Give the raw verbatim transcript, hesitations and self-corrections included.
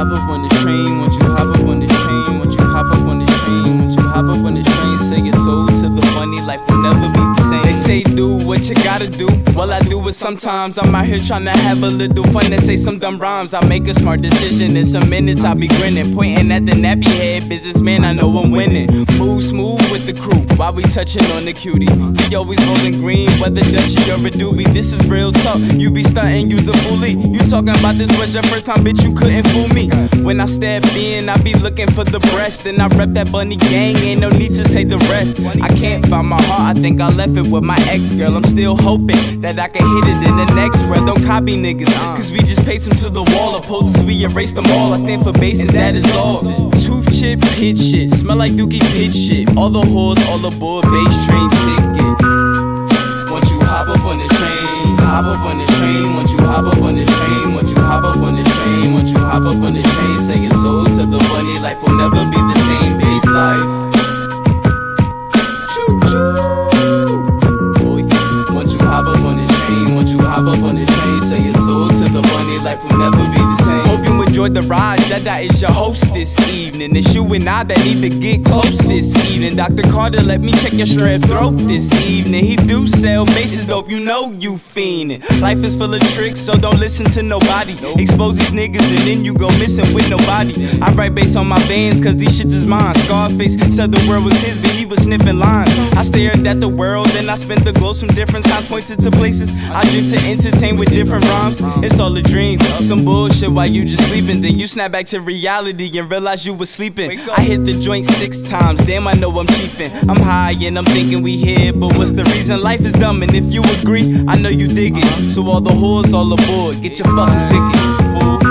hop up on this train, won't you hop up on this train, won't you hop up on this train, won't you hop up on this train, say your soul to the money, life will never be the same. They say do what you gotta do, well I do it sometimes. I'm out here trying to have a little fun and say some dumb rhymes. I make a smart decision, in some minutes I'll be grinning, pointing at the nappy head businessman, I know I'm winning. Move smooth with the crew, while we touching on the cutie. We always rolling green, whether Dutchie or a doobie. This is real talk, you be stunting, use a foolie. You talking about this was your first time, bitch, you couldn't fool me. When I step in, I be looking for the breast, and I rep that bunny gang, ain't no need to say the rest. I can't find my heart, I think I left it with my ex-girl. I'm still hoping that I can hit it in the next world. Don't copy niggas, cause we just paste them to the wall. Opposes, we erased them all. I stand for base and that is all. Tooth chip, pitch shit, smell like dookie pitch shit. All the whores, all aboard, base train ticket. Won't you hop up on this train, hop up on this train, won't you hop up on this train, won't you hop up on this train, won't you hop up on this train, say your soul to the bunny, life will never be the same, base life. Choo choo. Boy, won't you hop up on this train, won't you hop up on this train, say your soul to the bunny, life will never be the same. Hope you enjoyed the ride, Jedi is your host this evening. It's you and I that need to get close this evening. Doctor Carter, let me check your strep throat this evening. He do sell bases dope, you know you fiendin'. Life is full of tricks, so don't listen to nobody. Expose these niggas and then you go missing with nobody. I write bass on my bands cause these shit is mine. Scarface said the world was his, but he was sniffing lines. I stared at the world and I spent the glows from different times, pointed to places I dream to entertain with different rhymes. It's all a dream, some bullshit while you just sleeping. Then you snap back to reality and realize you was sleeping. I hit the joint six times, damn I know I'm chiefin'. I'm high and I'm thinking we here, but what's the reason? Life is dumb and if you agree, I know you dig it. So all the whores all aboard, get your fucking ticket, fool.